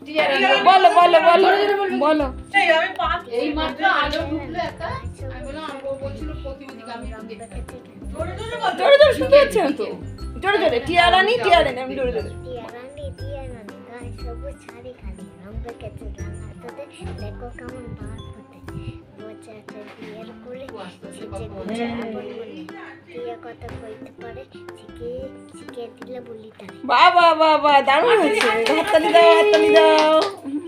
বলো বলো বলো বলো। এই মাত্র আলো ঢুকলো একটা, আমি বললাম আমগো বলছিল প্রতিমদিকে আমি জোরে জোরে শুনতে পাচ্ছি না তো, জোরে জোরে। টিয়ারানি টিয়ারানি, আমি জোরে জোরে। টিয়ারানি টিয়ারানি গায়ে সবুজ শাড়ি খালি রং বেঁকেছে রাঙাতে দেখো কেমন বার ফোটে বসে আছে বিয়ের কোলে ছিচে গুছে আপন বলে টিয়া কথা কইতে পারে শিখিয়ে দিলে বলি তারে। বাহ বাহ বাহ বাহ, দারুণ হয়েছে। হাততালি দাও হাততালি দাও।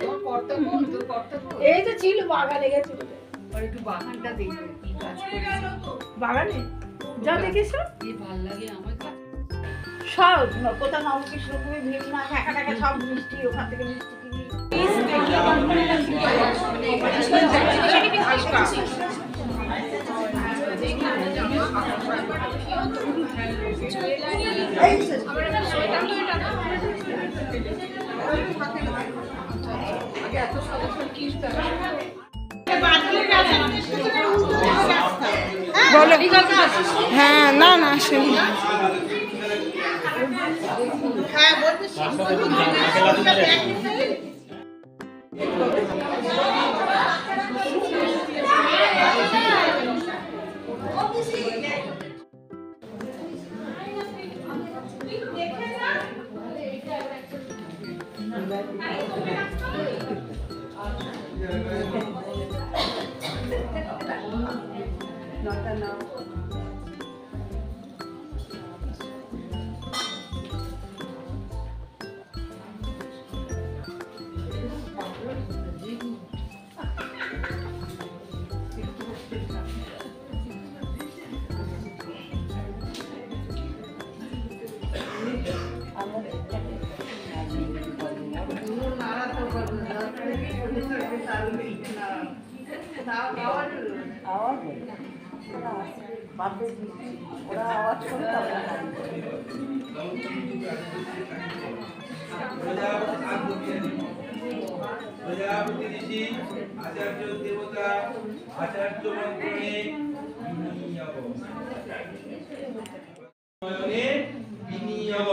এই তো ছিল বাগানে গেছে বলে আর একটু বাগানটা দেখো কি কাজ করেছে বাগানে যা দেখেছো কি ভালো লাগে আমার কাছে। সব কোথা নবকৃষ্ণ তুমি ভিড় না একা একা সব মিষ্টি ওখান থেকে মিষ্টি কিনি। বলো। হ্যাঁ না না আসেনি। প্রজাপতি ঋষি আচার্য দেবতা আচার্য মন্ত্রণে বিনিয়োগ।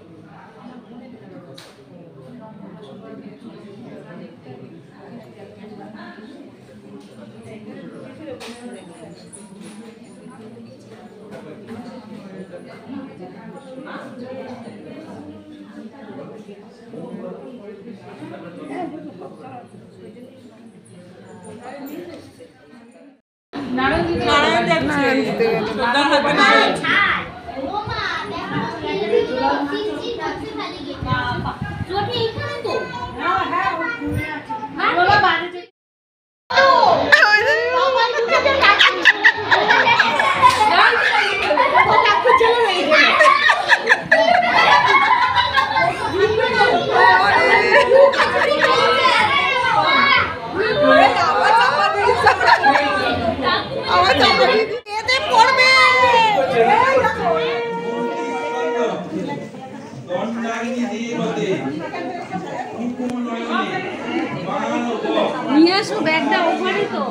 নিয়ে আসো ব্যাগটা, ওখানে তো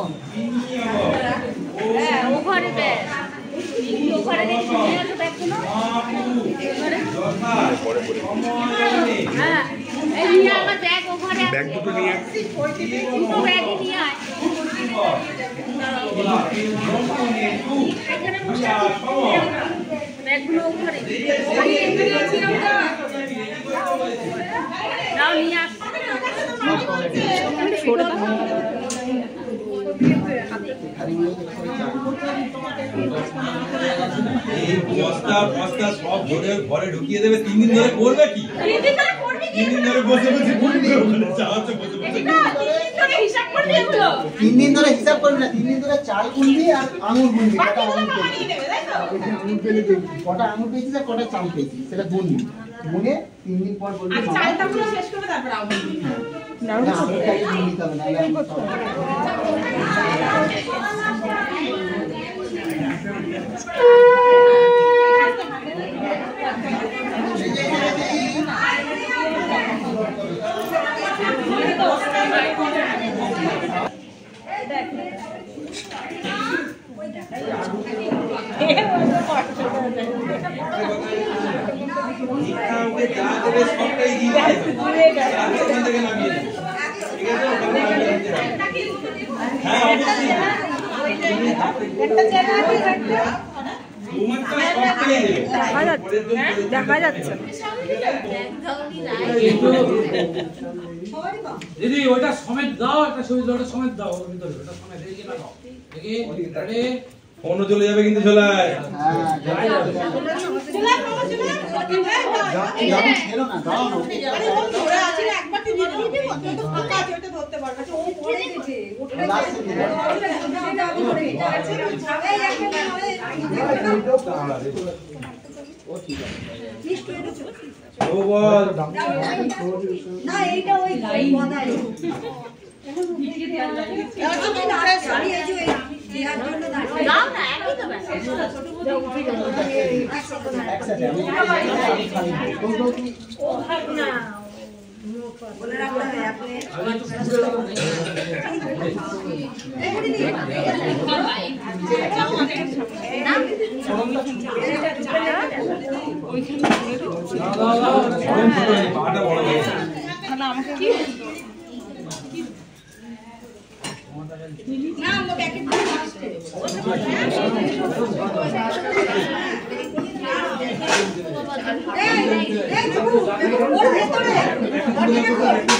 হ্যাঁ ওখানে ব্যাগ ওখানে নিয়ে আসো ব্যাগগুলো। হ্যাঁ এই নিয়ে আমার ব্যাগ ওখানে ব্যাগ দুটো নিয়ে দুটো ব্যাগই নিয়ে আয় ব্যাগগুলো ওখানে নাও নিয়ে আস। এই বস্তা বস্তা সব ভরে ঘরে ঢুকিয়ে দেবে। 3 দিন ধরে করবে কি? 3 দিন ধরে বসে বসে করবে ওখানে চাওয়াতে বসে বসে। 3 দিন ধরে হিসাব করবি না, 3 দিন ধরে চাল গুনবি আর আঙুর গুনবি। কটা আঙুর পেয়েছিস, আঙুর পেলে দেখবি কটা আঙুর পেয়েছিস আর কটা চাল পেয়েছিস সেটা গুনবি। গুনে 3 দিন পর বলবি চালটা পুরো শেষ করে তারপর আঙুর গুনবি। না আঙুরটাকে গুনে নিতে হবে না। শিক্ষা ওকে যা দেবে সবটাই দিয়ে দিতে হবে। আগে ওখান থেকে নামিয়ে দেবে। ঠিক আছে? ওখান থেকে নামিয়ে দিতে হবে। হ্যাঁ, অবশ্যই। তোমারটা সবটাই দেবে। দেখা যাচ্ছে দিদি ওটা সমেত দাও, একটা ছবি ওটা সমেত দাও, ওর ভিতরে ওটা সমেত এই লাগাও দেখি রেডি। ফোনও চলে যাবে কিন্তু চলায়। হ্যাঁ ছেড়ো না, দাও না। লাস্ট দিকে। ও ঠিক আছে। ও বল। না এইটা ওই বদাই এখন উঠে দেওয়া লাগে এখন তো নারে শাড়ি এই যে দেওয়ার জন্য দাঁড়িয়ে দাও না একই তো ব্যাপার। একসাথে আমি ও ভাগ না বলে রাখতে হবে আপনি পাটা বড় হয়ে গেছে। না আমরা প্যাকেট দিয়ে আসছে এই এই দেখো ওর ভেতরে